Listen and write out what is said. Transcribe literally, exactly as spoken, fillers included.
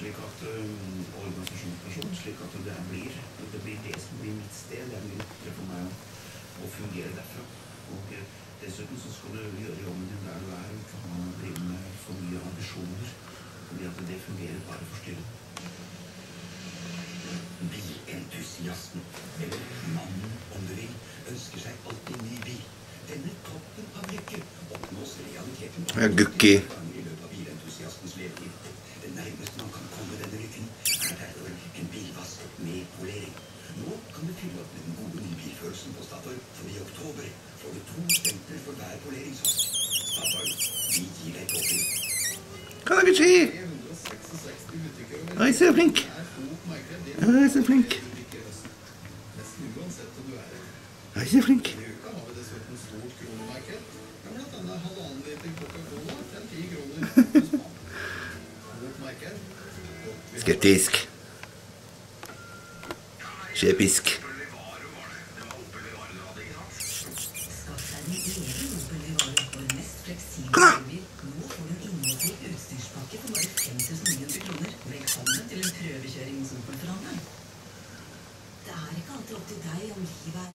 slik at um, organisasjonsperson, slik at det blir, det blir det som blir mitt sted. Det er mye lettere for meg å, å fungere derfra. Og dessuten så skal du gjøre jobben din der du er, og ikke ha drive med for mye ambisjoner, fordi at det fungerer bare forstyrrende. Bilentusiasten, eller mannen om du vil, ønsker seg alltid ny bil. Denne toppen av lykke oppnås realiteten Ja, Gukki. i løpet av bilentusiastens levetid. Det nærmeste man kan komme denne lykken er derfor en bilvask med polering. Nå kan du fylle opp med den gode nybilfølelsen på Statoil, for i oktober får du to stempler for hver poleringsvask. Statoil, vi gir deg påfyll. Kan det ikke skje? Oi, så flink. Oi, så flink. Oi, så flink. Skeptisk. Skjepisk. Kom da! Nå får du en innholdsrik utstyrspakke for bare fem tusen ni hundre kroner. Velkommen til en prøvekjøring hos Opel Forhandler. Det er ikke alltid opp til deg om livet er